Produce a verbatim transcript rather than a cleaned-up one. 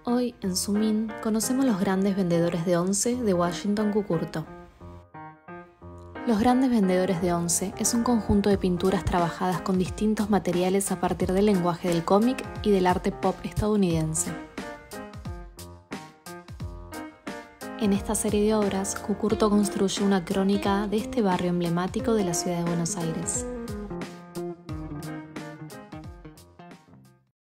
Hoy, en Zoom-In, conocemos los grandes vendedores de once de Washington Cucurto. Los grandes vendedores de once es un conjunto de pinturas trabajadas con distintos materiales a partir del lenguaje del cómic y del arte pop estadounidense. En esta serie de obras, Cucurto construye una crónica de este barrio emblemático de la ciudad de Buenos Aires.